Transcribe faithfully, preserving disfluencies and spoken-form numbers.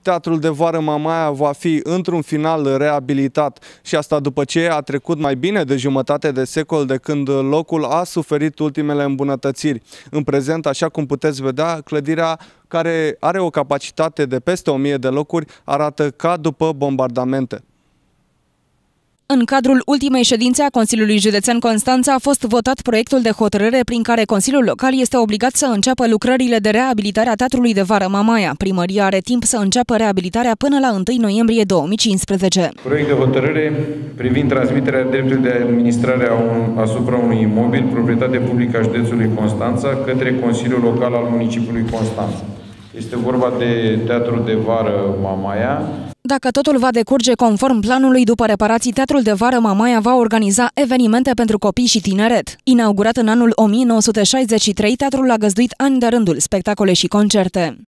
Teatrul de Vară Mamaia va fi într-un final reabilitat și asta după ce a trecut mai bine de jumătate de secol de când locul a suferit ultimele îmbunătățiri. În prezent, așa cum puteți vedea, clădirea, care are o capacitate de peste o mie de locuri, arată ca după bombardamente. În cadrul ultimei ședințe a Consiliului Județean Constanța a fost votat proiectul de hotărâre prin care Consiliul Local este obligat să înceapă lucrările de reabilitare a Teatrului de Vară Mamaia. Primăria are timp să înceapă reabilitarea până la întâi noiembrie două mii cincisprezece. Proiect de hotărâre privind transmiterea dreptului de administrare a un, asupra unui imobil, proprietate publică a județului Constanța, către Consiliul Local al municipiului Constanța. Este vorba de Teatrul de Vară Mamaia. Dacă totul va decurge conform planului, după reparații, Teatrul de Vară Mamaia va organiza evenimente pentru copii și tineret. Inaugurat în anul o mie nouă sute șaizeci și trei, teatrul a găzduit ani de rândul spectacole și concerte.